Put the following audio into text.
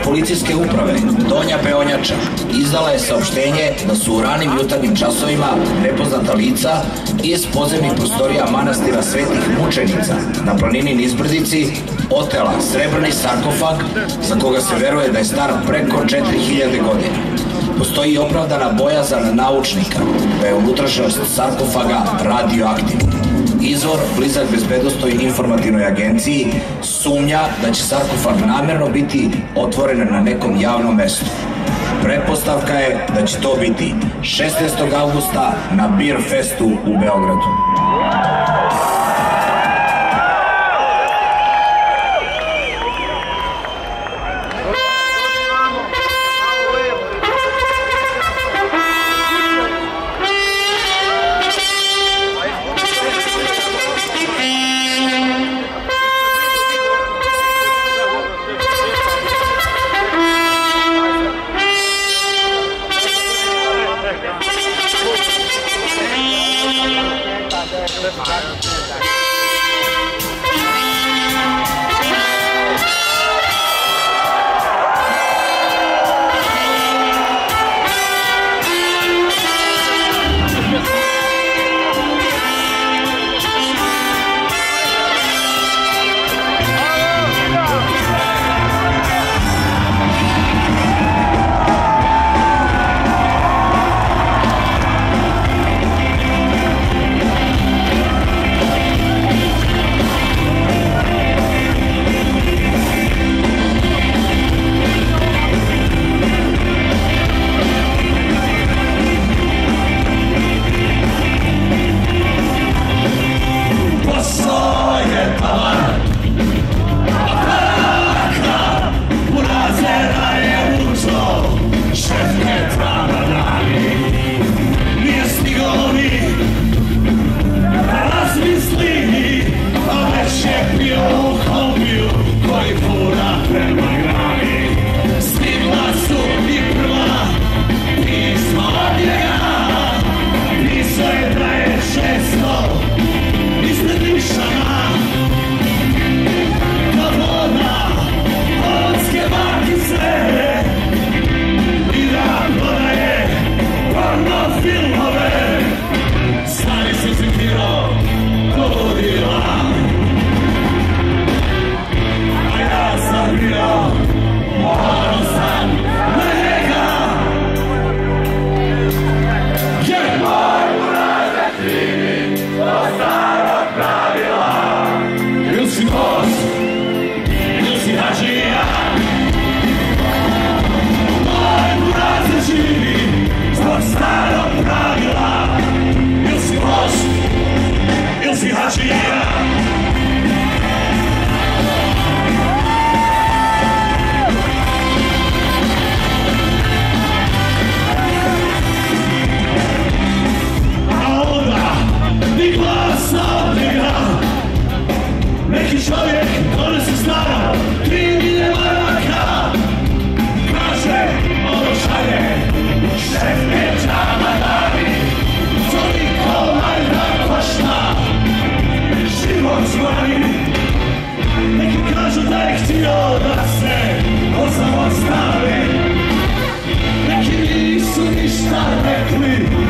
policijske uprave Donja Peonjača izdala je saopštenje da su u ranim jutarnjim časovima nepoznata lica iz podzemnih prostorija manastira Svetih mučenica na planini Nizbrdici otela srebrni sarkofag za koga se veruje da je star preko 4000 godina. Postoji opravdana bojazan naučnika da je unutrašnjost sarkofaga radioaktivna. Izvor, blizak bezbednosnoj informativnoj agenciji, sumnja da će sarkofag namerno biti otvoren na nekom javnom mestu. Pretpostavka je da će to biti 16. avgusta na Beer Festu u Beogradu. Neki nisu ništa rekli.